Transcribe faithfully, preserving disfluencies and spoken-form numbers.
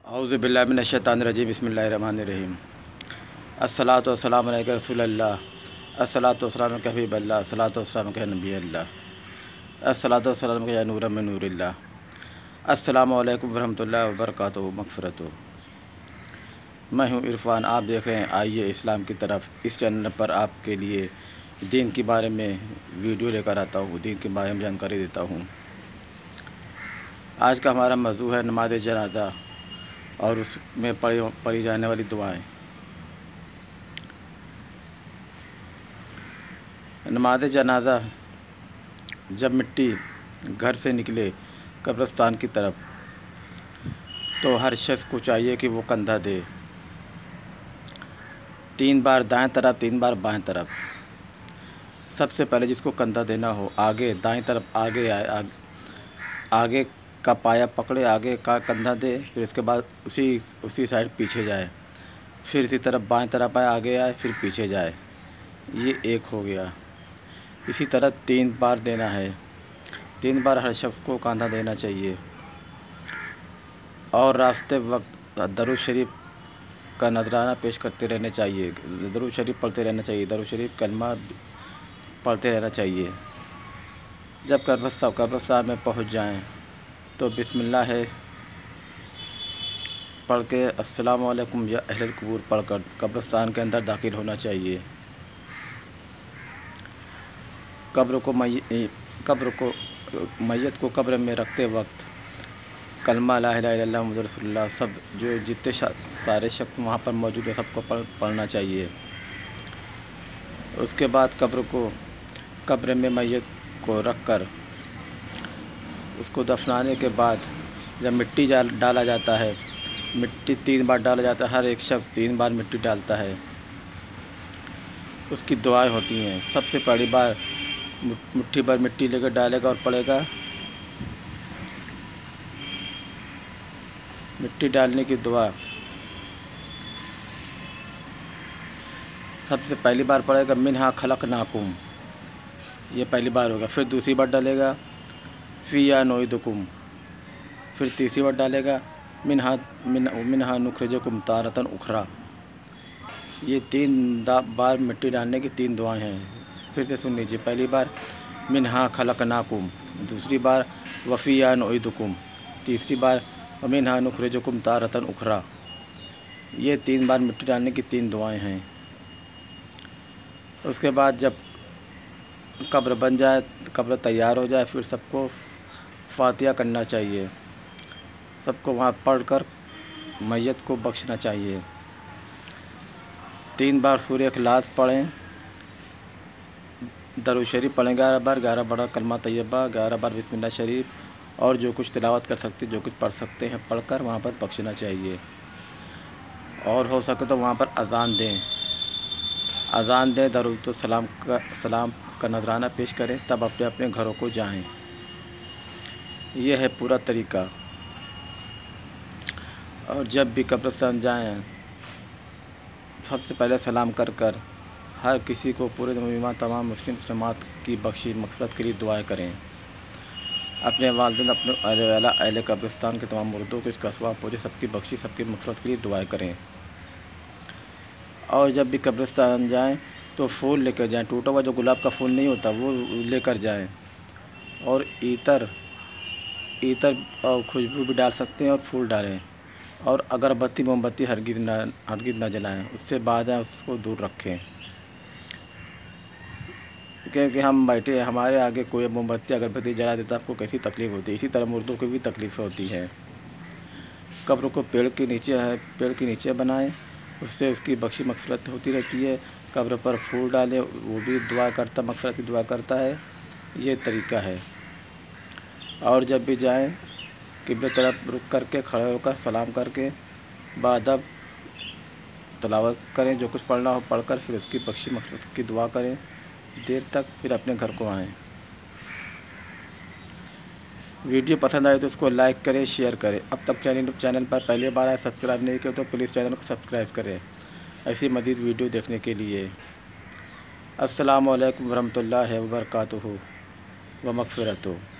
औज़ु बिल्लाहि मिनश शैतानिर रजीम बिस्मिल्लाहिर रहमानिर रहीम। अस्सलातु वस्सलामु अलैका रसूलल्लाह, अस्सलातु वस्सलामु अलैका हबीबल्लाह, अस्सलातु वस्सलामु अलैका नबियल्लाह, अस्सलातु वस्सलामु अलैका नूरम मिन नूरिल्लाह। अस्सलामु अलैकुम वरहमतुल्लाहि वबरकातुहू मग़फ़िरतुहू। मैं हूँ इरफ़ान, आप देख रहे हैं आइए इस्लाम की तरफ। इस चैनल पर आपके लिए दीन के बारे में वीडियो लेकर आता हूँ, दीन के बारे में जानकारी देता हूँ। आज का हमारा मौज़ू है नमाज़ जनाज़ा और उसमें पढ़ी पढ़ी जाने वाली दुआएं। नमाज़ जनाज़ा जब मिट्टी घर से निकले कब्रिस्तान की तरफ तो हर शख्स को चाहिए कि वो कंधा दे, तीन बार दाएं तरफ, तीन बार बाएं तरफ। सबसे पहले जिसको कंधा देना हो आगे दाएं तरफ आगे आए, आगे, आगे का पाया पकड़े, आगे का कंधा दे, फिर उसके बाद उसी उसी साइड पीछे जाए, फिर इसी तरफ बाएं तरफ आए, आगे आए, फिर पीछे जाए। ये एक हो गया। इसी तरह तीन बार देना है, तीन बार हर शख्स को कंधा देना चाहिए। और रास्ते वक्त दरूद शरीफ का नजराना पेश करते रहने चाहिए, दरूद शरीफ पढ़ते रहना चाहिए, दरूद शरीफ कलमा पढ़ते रहना चाहिए। जब कब्रिस्तान कब्रिस्तान में पहुँच जाएं तो बिस्मिल्लाह है पढ़ के अस्सलामु अलैकुम या अहलल कुबूर पढ़कर कब्रिस्तान के अंदर दाखिल होना चाहिए। कब्र को मई कब्र को मैयत को कब्र में रखते वक्त कलमा ला इलाहा इल्लल्लाह मुहम्मदुर रसूलुल्लाह सब जो जितने सारे शख्स वहाँ पर मौजूद हैं सबको पढ़ पढ़ना चाहिए। उसके बाद कब्र को कब्र में मैयत को रख कर उसको दफनाने के बाद जब मिट्टी डाला जाता है, मिट्टी तीन बार डाला जाता है, हर एक शख्स तीन बार मिट्टी डालता है। उसकी दुआएं होती हैं। सबसे पहली बार मुट्ठी भर मिट्टी लेकर डालेगा और पड़ेगा। मिट्टी डालने की दुआ सबसे पहली बार पड़ेगा मिन्हा खलक़नाकुम, ये पहली बार होगा। फिर दूसरी बार डालेगा फ़ीहा नुईदुकुम, फिर तीसरी बार डालेगा मिन्हा मिन मिन्हा नुख़रिजुकुम तारतन उख़रा। ये तीन बार मिट्टी डालने की तीन दुआएं हैं। फिर से सुन लीजिए, पहली बार मिन्हा खलक़नाकुम, दूसरी बार वफ़ीहा नुईदुकुम, तीसरी बार मिन्हा नुख़रिजुकुम तारतन उख़रा। ये तीन बार मिट्टी डालने की तीन दुआएं हैं। उसके बाद जब कब्र बन जाए, कब्र तैयार हो जाए, फिर सबको फ़ातिहा करना चाहिए। सबको वहाँ पढ़कर मैयत को बख्शना चाहिए। तीन बार सूरह इख़लास पढ़ें, दरूद शरीफ पढ़ें ग्यारह बार, ग्यारह बार कलमा तैयबा, ग्यारह बार बिस्मिल्लाह शरीफ, और जो कुछ तिलावत कर सकते जो कुछ पढ़ सकते हैं पढ़कर वहाँ पर बख्शना चाहिए। और हो सके तो वहाँ पर अज़ान दें, अज़ान दें, दरूद सलाम का सलाम का नजराना पेश करें, तब अपने अपने घरों को जाएं। यह है पूरा तरीका। और जब भी कब्रिस्तान जाएं सबसे पहले सलाम कर कर हर किसी को पूरे मुस्लिम तमाम मुस्लिम मुस्लिमात की बख्शी मग़फ़िरत के लिए दुआएं करें। अपने वालिदैन, अपने अहले वाला अहले कब्रिस्तान के तमाम मुर्दों को इसका सवाब पहुँचे, सबकी बख्शी सबकी मग़फ़िरत के लिए दुआएं करें। और जब भी कब्रिस्तान जाएं तो फूल लेकर जाएं, टूटा हुआ जो गुलाब का फूल नहीं होता वो लेकर जाएं। और इतर इतर और खुशबू भी डाल सकते हैं और फूल डालें। और अगरबत्ती मोमबत्ती हरगिज़ ना हरगिज़ ना जलाएं, उससे बाद है उसको दूर रखें। क्योंकि हम बैठे हमारे आगे कोई मोमबत्ती अगरबत्ती जला देता आपको कैसी तकलीफ़ होती है, इसी तरह मुर्दों को भी तकलीफ़ होती है। कब्र को पेड़ के नीचे है पेड़ के नीचे बनाएं, उससे उसकी बख्शी मग़फ़िरत होती रहती है। कब्र पर फूल डालें, वो भी दुआ करता मग़फ़िरत की दुआ करता है। ये तरीका है। और जब भी जाएं क़िबला तरफ रुक करके खड़े होकर सलाम करके बादब तिलावत करें, जो कुछ पढ़ना हो पढ़कर फिर उसकी बख्शी मग़फ़िरत की दुआ करें देर तक, फिर अपने घर को आएँ। वीडियो पसंद आए तो उसको लाइक करें, शेयर करें। अब तक चैनल चैनल पर पहली बार आए सब्सक्राइब नहीं किया तो प्लीज़ चैनल को सब्सक्राइब करें ऐसी मज़ीद वीडियो देखने के लिए। अस्सलामु अलैकुम वरहमतुल्लाहि वबरकातुहू व मग़फ़िरतुहू।